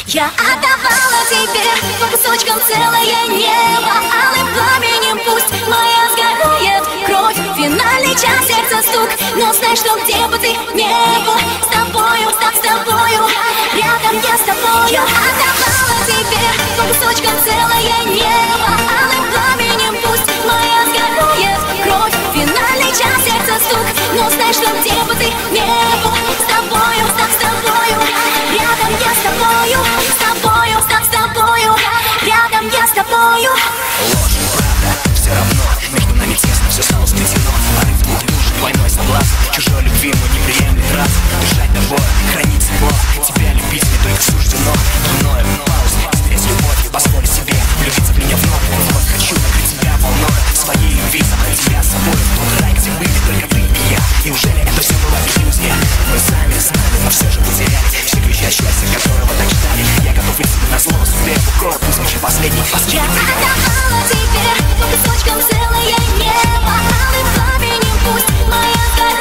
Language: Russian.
Я отдавала тебе по кусочкам целое небо, алым пламенем пусть моя сгорает кровь. Финальный час, сердце стук, но знай, что где бы ты не был, с тобою, так с тобою, рядом я с тобою. Я отдавала тебе по кусочкам целое небо, алым пламенем пусть моя сгорает кровь. Финальный час, сердце стук, но знай, что где бы ты не был, с тобою, так с тобою, рядом я с тобою, с тобою, так с тобою, рядом я с тобою. Ложь, правда, все равно между нами тесно, все снова сплетено. Порыв двух душ, двойной соблазн, чужой любви мой не приемлет раз. Дышать тобой, хранить тепло, тебя любить мне только суждено. Мною пауза, здесь любовь, позволю себе влюбиться в меня вновь. Вновь хочу накрыть тебя волной своей любви, забрать тебя с собой в тот рай, где были только ты и я. Неужели это все была иллюзия? Мы сами знали, но все же потеряли все ключи от счастья, которого так ждали. Я готов идти на зло, судьбе в укор, пусть ночи последний. Я отдавала тебе по кусочкам целое небо, алым пламенем пусть моя сгорает